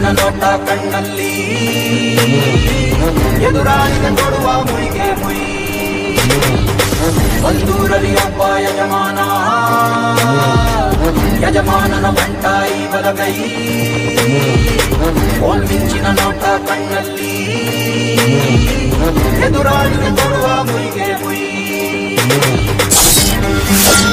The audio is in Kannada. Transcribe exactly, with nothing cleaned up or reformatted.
ಹೊನ್ಮಿಂಚಿನ ನೋಟ ಕಣ್ಣಲ್ಲಿ ಎದುರಾಳಿಗೆ ಕೊಡುವ ಮುಯಿಗೆ ಮುಯಿ ಒಂದೂರಲ್ಲಿ ಒಬ್ಬ ಯಜಮಾನ ಯಜಮಾನನ ಬಂಟಾಯಿ ಬಲಗೈ ಹೊನ್ಮಿಂಚಿನ ನೋಟ ಕಣ್ಣಲ್ಲಿ ಎದುರಾಳಿಗೆ ಕೊಡುವ ಮುಯಿಗೆ ಮುಯಿ